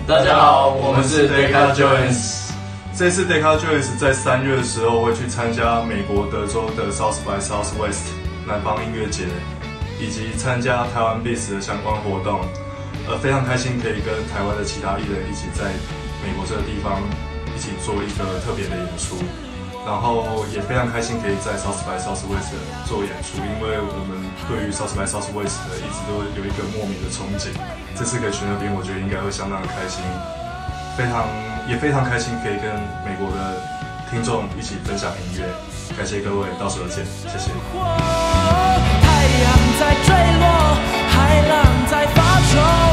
大家好，我们是 Deca Jones。 这次 Deca Jones 在3月的时候会去参加美国德州的 South by Southwest 南方音乐节，以及参加台湾 Beats 的相关活动。非常开心可以跟台湾的其他艺人一起在美国这个地方一起做一个特别的演出。然后也非常开心可以在 South by Southwest 做演出，因为我们对于 South by Southwest 一直都有一个莫名的憧憬。这次可以去那边，我觉得应该会相当的开心，也非常开心可以跟美国的听众一起分享音乐。感谢各位，到时候见，谢谢。 太阳在坠落，海浪在发愁。